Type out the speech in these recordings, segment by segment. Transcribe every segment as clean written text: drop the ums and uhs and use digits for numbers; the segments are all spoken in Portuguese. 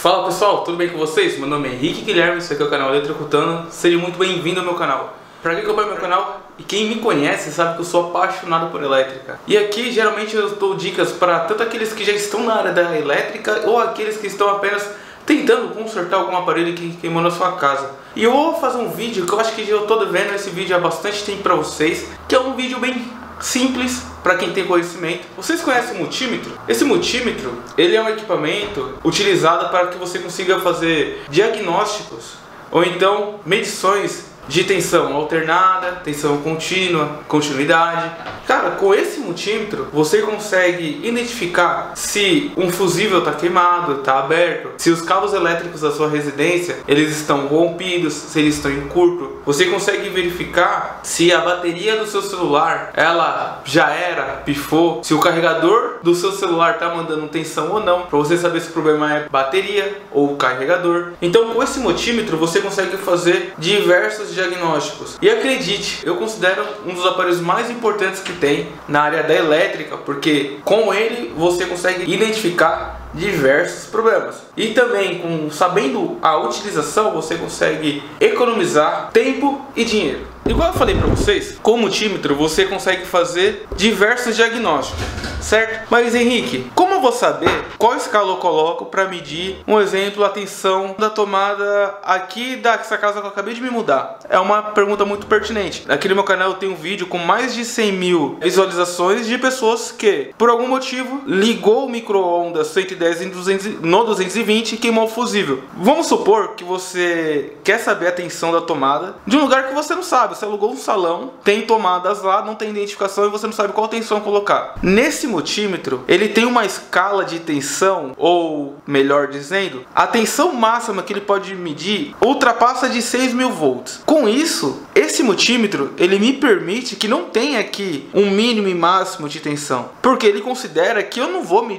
Fala pessoal, tudo bem com vocês? Meu nome é Henrique Guilherme, esse aqui é o canal Eletrocutando. Seja muito bem-vindo ao meu canal. Pra quem acompanha meu canal e quem me conhece sabe que eu sou apaixonado por elétrica. E aqui geralmente eu dou dicas para tanto aqueles que já estão na área da elétrica ou aqueles que estão apenas tentando consertar algum aparelho que queimou na sua casa. E eu vou fazer um vídeo que eu acho que eu tô devendo esse vídeo há bastante tempo pra vocês, que é um vídeo bem simples para quem tem conhecimento. Vocês conhecem o multímetro? Esse multímetro, ele é um equipamento utilizado para que você consiga fazer diagnósticos ou então medições de tensão alternada, tensão contínua, continuidade. Cara, com esse multímetro você consegue identificar se um fusível está queimado, está aberto, se os cabos elétricos da sua residência eles estão rompidos, se eles estão em curto. Você consegue verificar se a bateria do seu celular ela já era, pifou, se o carregador do seu celular está mandando tensão ou não, para você saber se o problema é bateria ou carregador. Então com esse multímetro você consegue fazer diversos diagnósticos. E acredite, eu considero um dos aparelhos mais importantes que tem na área da elétrica, porque com ele você consegue identificar diversos problemas. E também, sabendo a utilização, você consegue economizar tempo e dinheiro. Igual eu falei para vocês, com o multímetro você consegue fazer diversos diagnósticos, certo? Mas Henrique, como eu vou saber qual escala eu coloco para medir, um exemplo, a tensão da tomada aqui dessa casa que eu acabei de me mudar? É uma pergunta muito pertinente. Aqui no meu canal eu tenho um vídeo com mais de 100 mil visualizações de pessoas que, por algum motivo, ligou o micro-ondas 110 no 220 e queimou o fusível. Vamos supor que você quer saber a tensão da tomada de um lugar que você não sabe. Você alugou um salão, tem tomadas lá, não tem identificação e você não sabe qual tensão colocar. Nesse multímetro, ele tem uma escala de tensão, ou melhor dizendo, a tensão máxima que ele pode medir ultrapassa de 6.000 volts. Com isso, esse multímetro, ele me permite que não tenha aqui um mínimo e máximo de tensão, porque ele considera que eu não vou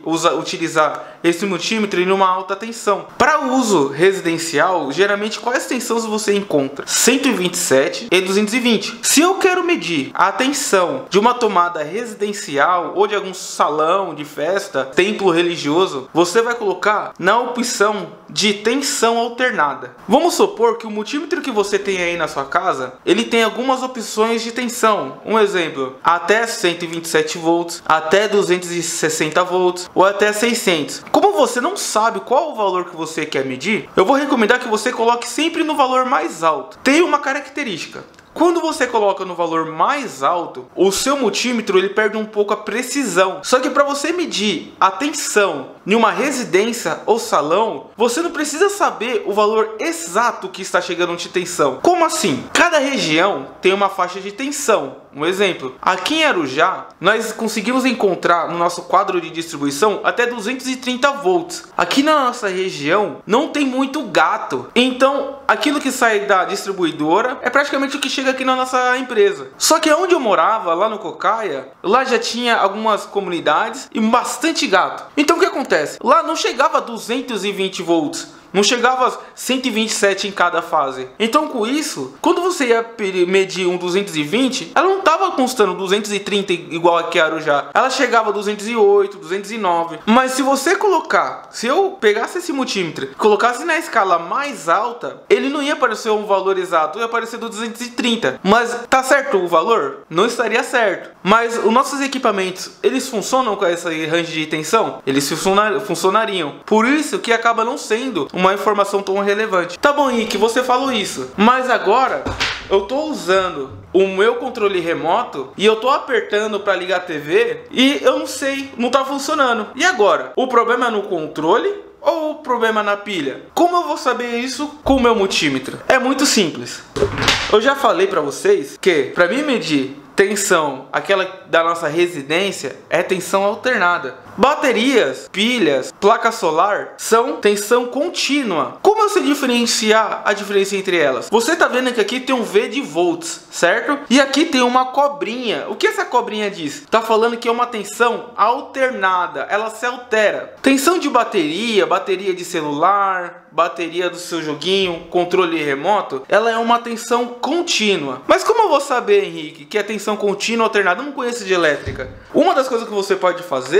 utilizar esse multímetro em uma alta tensão. Para uso residencial, geralmente quais tensões você encontra? 127 e 220. Se eu quero medir a tensão de uma tomada residencial ou de algum salão de festa, templo religioso, você vai colocar na opção de tensão alternada. Vamos supor que o multímetro que você tem aí na sua casa, ele tem algumas opções de tensão. Um exemplo, até 127 volts, até 260 volts ou até 600. Como você não sabe qual o valor que você quer medir, eu vou recomendar que você coloque sempre no valor mais alto. Tem uma característica. Quando você coloca no valor mais alto, o seu multímetro ele perde um pouco a precisão. Só que para você medir a tensão em uma residência ou salão, você não precisa saber o valor exato que está chegando de tensão. Como assim? Cada região tem uma faixa de tensão. Um exemplo, aqui em Arujá, nós conseguimos encontrar no nosso quadro de distribuição até 230 volts. Aqui na nossa região não tem muito gato, então aquilo que sai da distribuidora é praticamente o que chega aqui na nossa empresa. Só que onde eu morava, lá no Cocaia, lá já tinha algumas comunidades e bastante gato. Então o que acontece? Lá não chegava a 220 volts. Não chegava a 127 em cada fase. Então com isso, quando você ia medir um 220, ela não estava constando 230 igual aqui a Arujá. Ela chegava a 208, 209. Mas se você colocar, se eu pegasse esse multímetro e colocasse na escala mais alta, ele não ia aparecer um valor exato, ia aparecer do 230. Mas tá certo o valor? Não estaria certo. Mas os nossos equipamentos, eles funcionam com essa range de tensão? Eles funcionariam. Por isso que acaba não sendo uma informação tão relevante. Tá bom, Henrique, você falou isso, mas agora eu tô usando o meu controle remoto e eu tô apertando para ligar a TV e eu não sei, não tá funcionando. E agora? O problema é no controle ou o problema é na pilha? Como eu vou saber isso com o meu multímetro? É muito simples. Eu já falei para vocês que para mim medir tensão, aquela da nossa residência, é tensão alternada. Baterias, pilhas, placa solar são tensão contínua. Como eu sei diferenciar a diferença entre elas? Você tá vendo que aqui tem um V de volts, certo? E aqui tem uma cobrinha. O que essa cobrinha diz? Tá falando que é uma tensão alternada, ela se altera. Tensão de bateria, bateria de celular, bateria do seu joguinho, controle remoto, ela é uma tensão contínua. Mas como eu vou saber, Henrique, que é tensão contínua alternada? Eu não conheço de elétrica. Uma das coisas que você pode fazer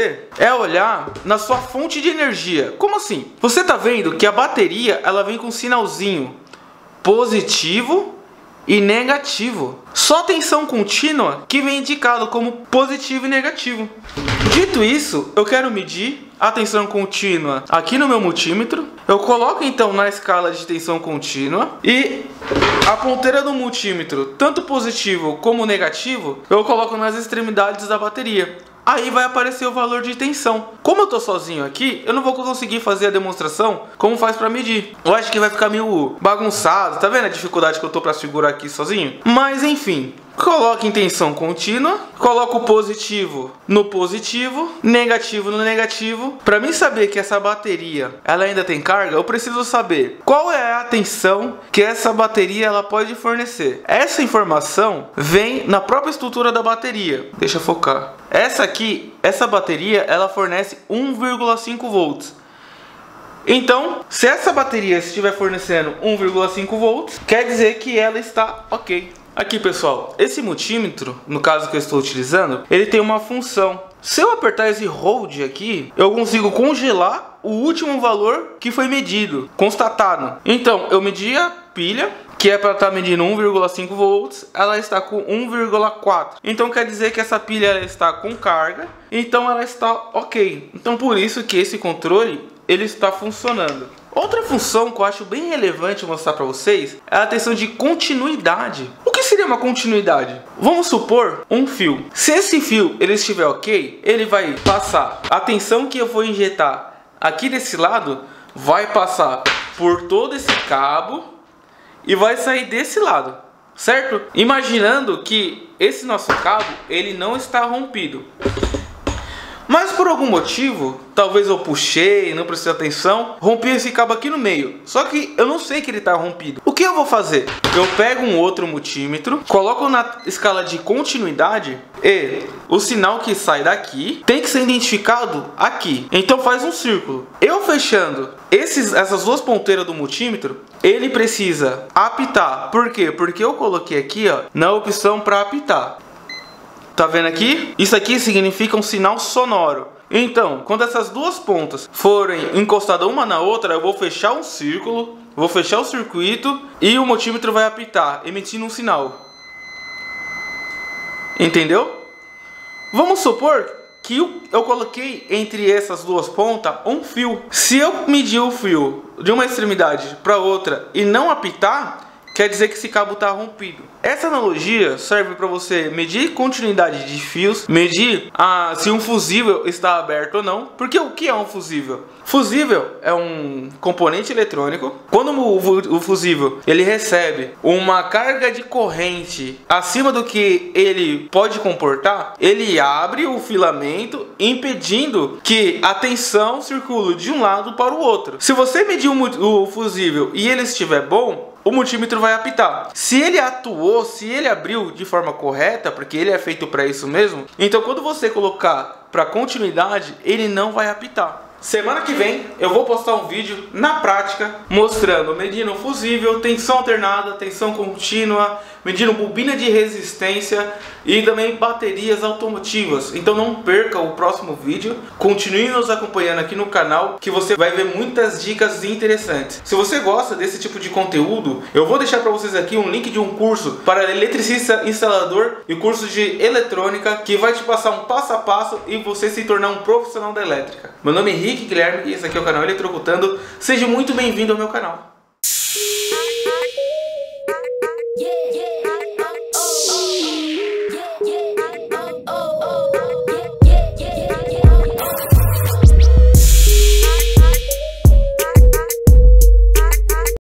é olhar na sua fonte de energia. Como assim? Você tá vendo que a bateria ela vem com um sinalzinho positivo e negativo. Só tensão contínua que vem indicado como positivo e negativo. Dito isso, eu quero medir a tensão contínua aqui no meu multímetro. Eu coloco então na escala de tensão contínua e a ponteira do multímetro, tanto positivo como negativo, eu coloco nas extremidades da bateria. Aí vai aparecer o valor de tensão. Como eu tô sozinho aqui, eu não vou conseguir fazer a demonstração como faz pra medir. Eu acho que vai ficar meio bagunçado. Tá vendo a dificuldade que eu tô pra segurar aqui sozinho? Mas enfim, coloco em tensão contínua, coloco o positivo no positivo, negativo no negativo. Para mim saber que essa bateria ela ainda tem carga, eu preciso saber qual é a tensão que essa bateria ela pode fornecer. Essa informação vem na própria estrutura da bateria. Deixa eu focar. Essa bateria ela fornece 1,5 volts. Então, se essa bateria estiver fornecendo 1,5 volts, quer dizer que ela está ok. Aqui pessoal, esse multímetro, no caso que eu estou utilizando, ele tem uma função. Se eu apertar esse hold aqui, eu consigo congelar o último valor que foi medido, constatado. Então, eu medi a pilha, que é para estar medindo 1,5 volts, ela está com 1,4. Então quer dizer que essa pilha ela está com carga, então ela está ok. Então por isso que esse controle ele está funcionando. Outra função que eu acho bem relevante mostrar para vocês é a tensão de continuidade. O que seria uma continuidade? Vamos supor um fio. Se esse fio ele estiver ok, ele vai passar. A tensão que eu vou injetar aqui desse lado vai passar por todo esse cabo e vai sair desse lado, certo? Imaginando que esse nosso cabo ele não está rompido. Mas por algum motivo, talvez eu puxei, não prestei atenção, rompi esse cabo aqui no meio. Só que eu não sei que ele está rompido. O que eu vou fazer? Eu pego um outro multímetro, coloco na escala de continuidade e o sinal que sai daqui tem que ser identificado aqui. Então faz um círculo. Eu fechando essas duas ponteiras do multímetro, ele precisa apitar. Por quê? Porque eu coloquei aqui ó, na opção para apitar. Tá vendo aqui? Isso aqui significa um sinal sonoro. Então, quando essas duas pontas forem encostadas uma na outra, eu vou fechar um círculo, vou fechar o circuito e o multímetro vai apitar, emitindo um sinal. Entendeu? Vamos supor que eu coloquei entre essas duas pontas um fio. Se eu medir o fio de uma extremidade para outra e não apitar, quer dizer que esse cabo está rompido. Essa analogia serve para você medir continuidade de fios, medir se um fusível está aberto ou não. Porque o que é um fusível? Fusível é um componente eletrônico. Quando o fusível ele recebe uma carga de corrente acima do que ele pode comportar, ele abre o filamento, impedindo que a tensão circule de um lado para o outro. Se você medir o fusível e ele estiver bom, o multímetro vai apitar. Se ele atuou, se ele abriu de forma correta, porque ele é feito para isso mesmo, então quando você colocar para continuidade, ele não vai apitar. Semana que vem eu vou postar um vídeo na prática mostrando medindo fusível, tensão alternada, tensão contínua, medindo bobina de resistência e também baterias automotivas. Então não perca o próximo vídeo, continue nos acompanhando aqui no canal que você vai ver muitas dicas interessantes. Se você gosta desse tipo de conteúdo, eu vou deixar para vocês aqui um link de um curso para eletricista instalador e curso de eletrônica que vai te passar um passo a passo e você se tornar um profissional da elétrica. Meu nome é Henrique Guilherme e esse aqui é o canal Eletrocutando. Seja muito bem-vindo ao meu canal.